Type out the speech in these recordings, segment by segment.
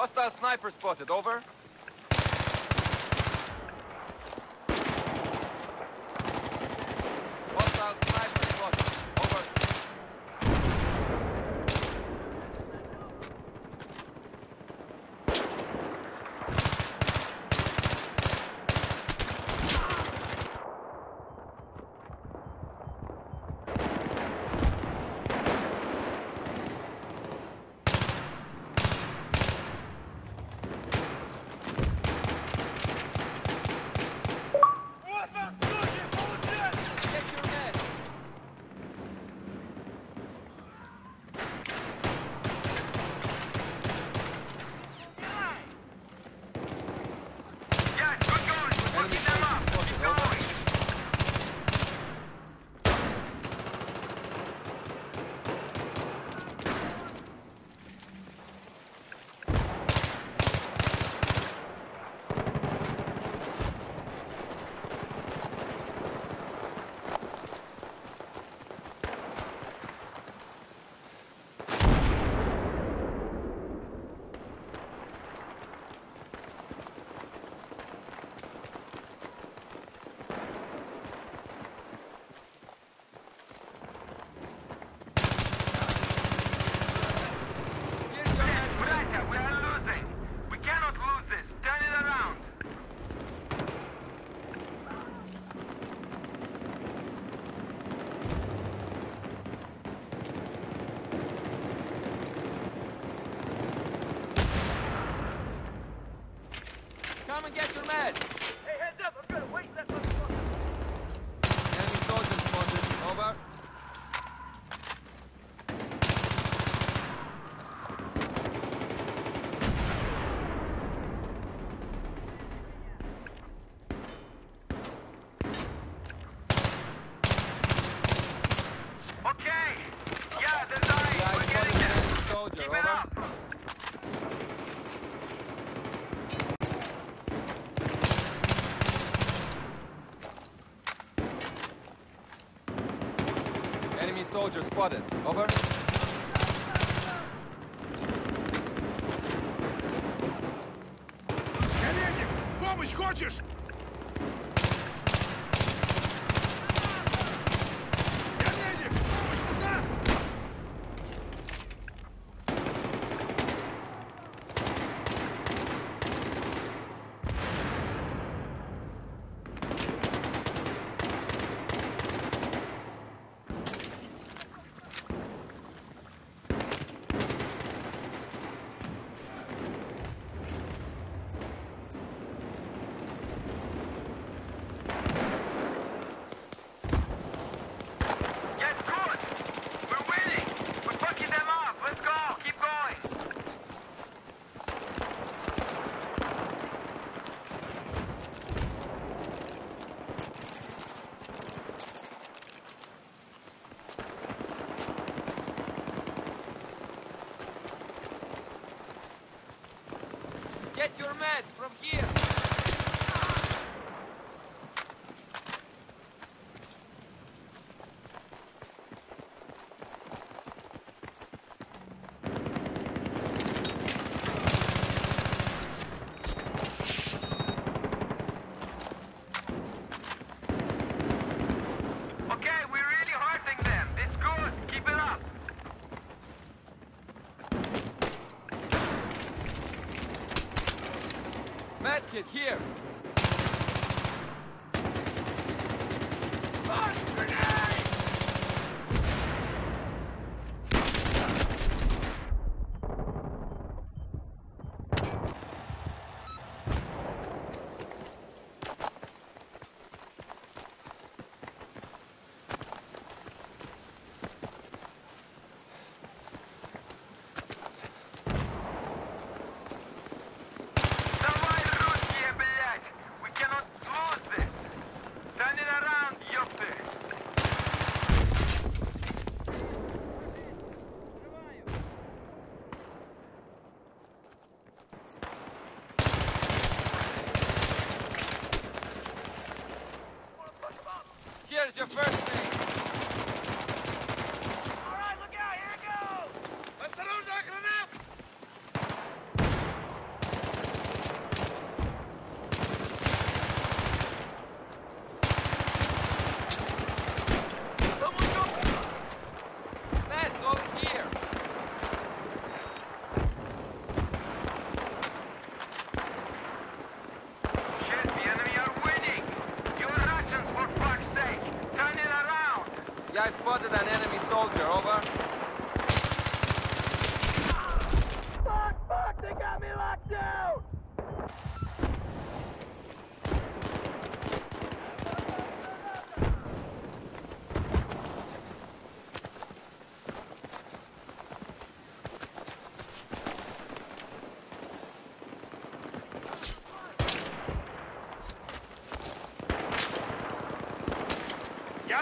Hostile sniper spotted, over. Hostile sniper spotted, over. Come and get your meds! Hey, heads up! I'm gonna wait that motherfucker! Enemy soldiers spotted, over. Okay! Yeah, they're dying! Yeah, We're getting it! enemy soldier, Keep over. it up! Enemy soldier spotted, over. Коллеги, помощь хочешь? Коллеги, помощь нужна? Get good! We're winning! We're fucking them off! Let's go! Keep going! Get your meds from here! Okay, we're really hurting them! It's good! Keep it up! Medkit, here! Launch grenade! Давай, русские, блядь!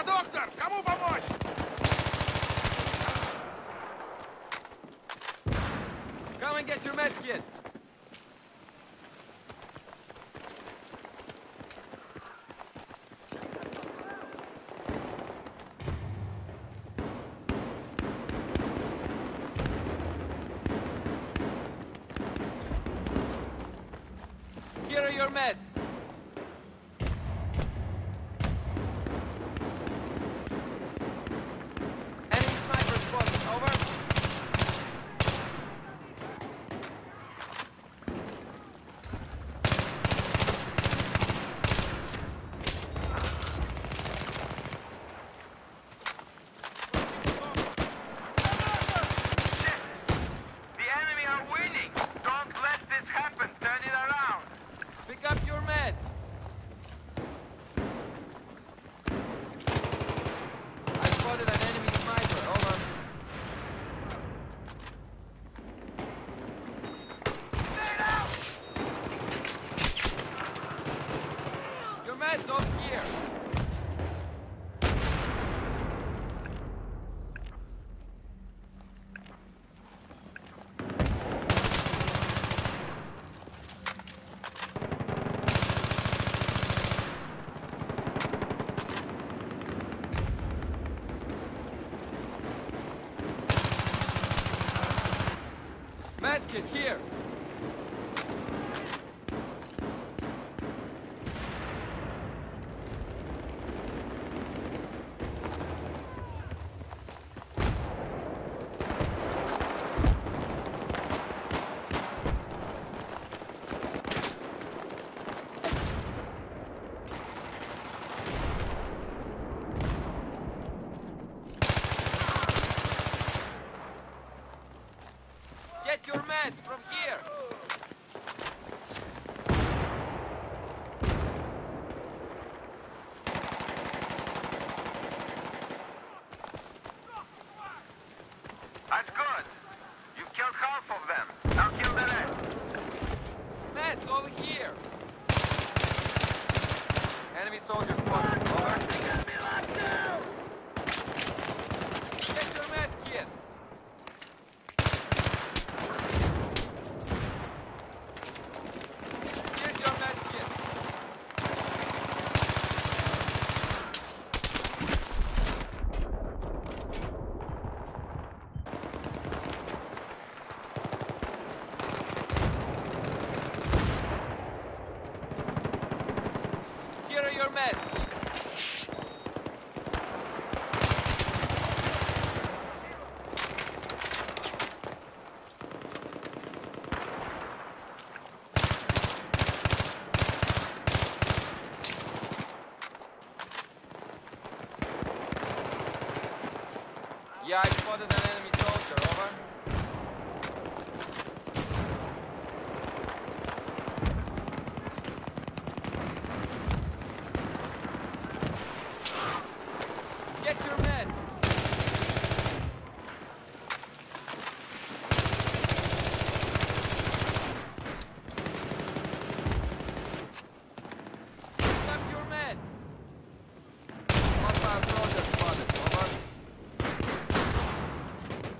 доктор! Кому помочь? Come and get your med kit. Here are your meds. Enemy sniper spotted. Over. Shit! The enemy are winning! Don't let this happen! Turn it around! Pick up your meds. I spotted an enemy sniper. Over. Your meds over here. Medkit here. Get your meds from here. That's good! You killed half of them. Now kill the rest. Meds over here. Enemy soldier spotted. Over. Get your med kit. Here's your med kit. Here are your meds. Yeah, I spotted an enemy soldier. Over. Get your meds. Pick up your meds. Hostile soldier spotted. Over.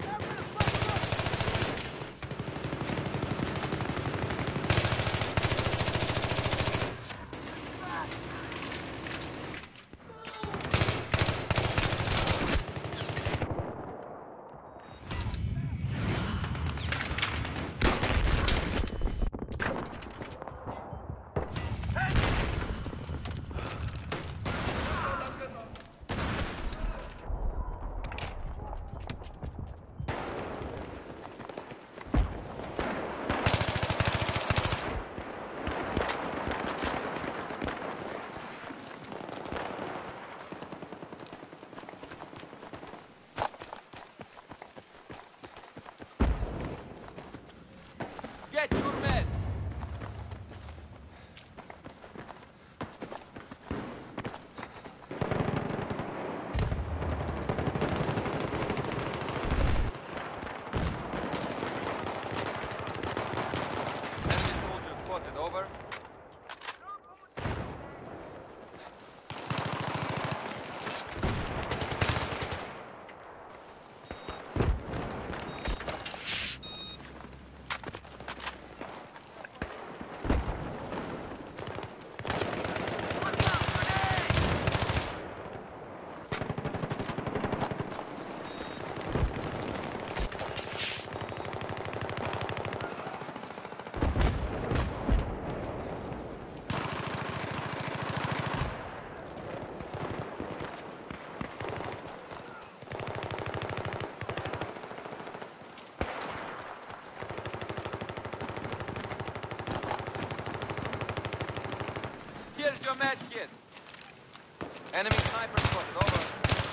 Here's your med kit. Enemy sniper spotted. Over.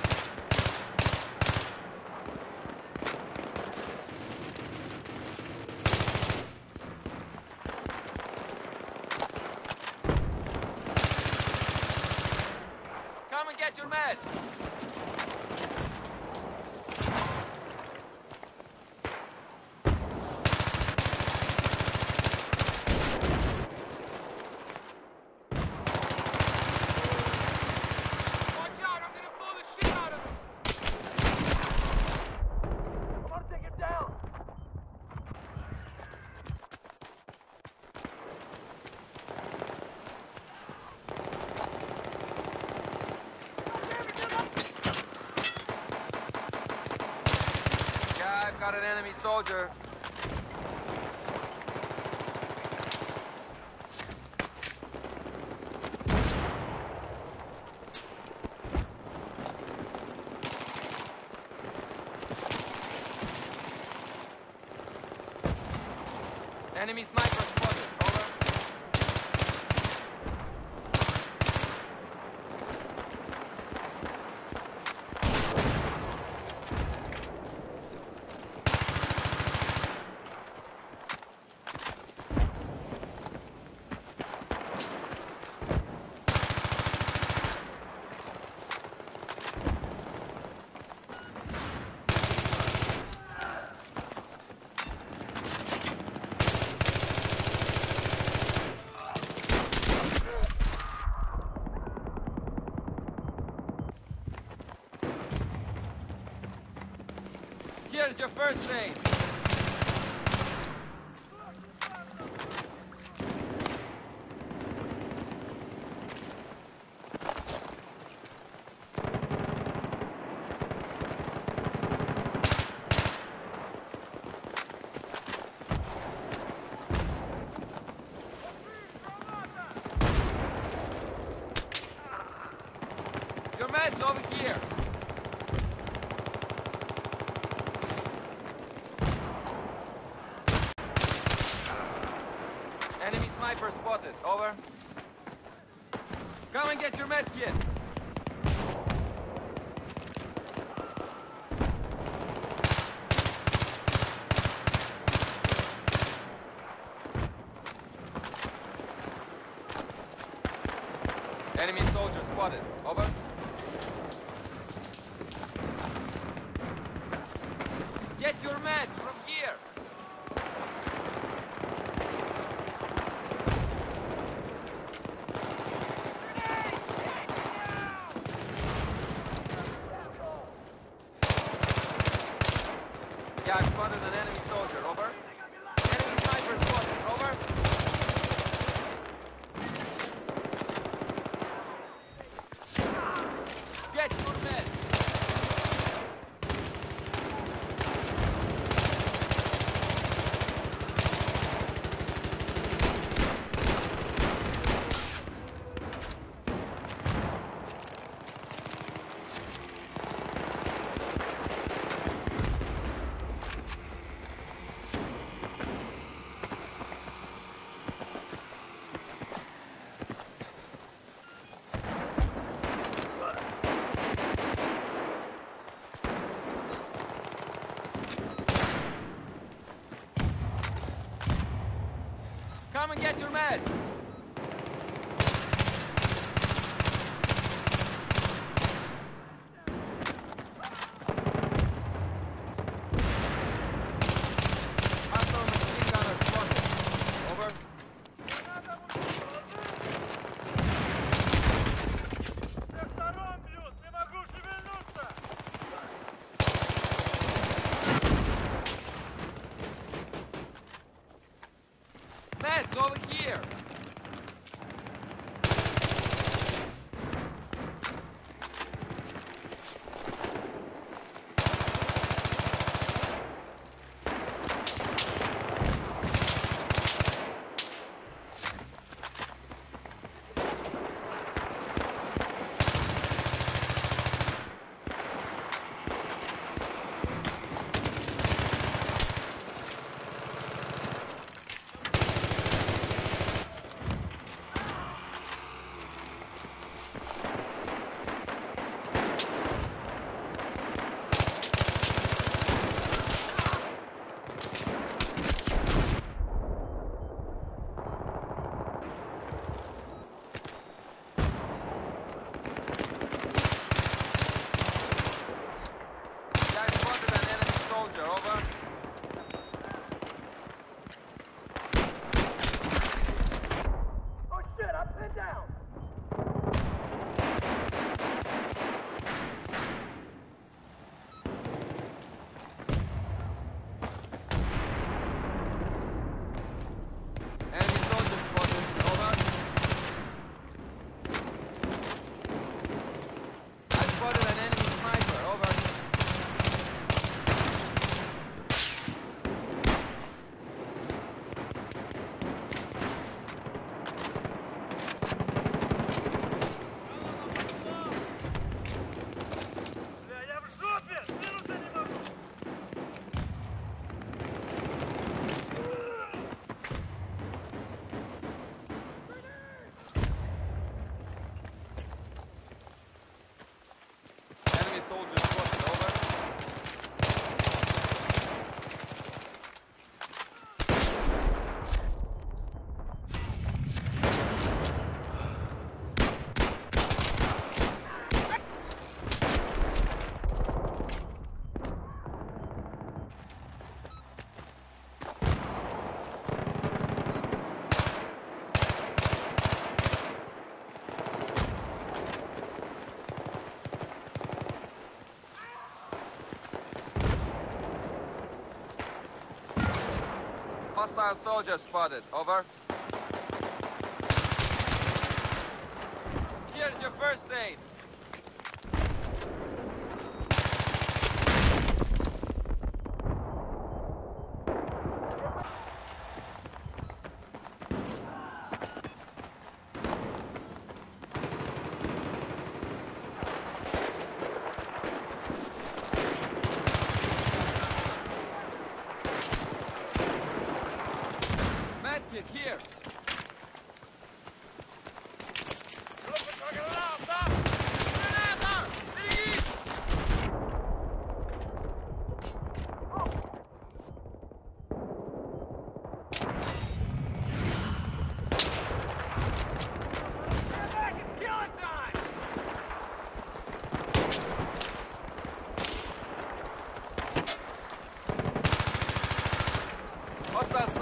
Come and get your meds. Watch out, I'm gonna blow the shit out of him. I'm gonna take him down. Yeah, I've got an enemy soldier. Enemy sniper spotted. Over. Here's your first aid. Your meds over here. Enemy sniper spotted. Over. Come and get your med kit. Enemy soldier spotted. Over. Get your meds from here. Yeah, I've spotted an enemy soldier. Over. Enemy sniper spotted. Over. Get your med. Come and get your meds. Hostile machine gunner spotted. Over. Meds over here. Hostile soldier spotted. Over. Here's your first aid. Medkit here. Hostile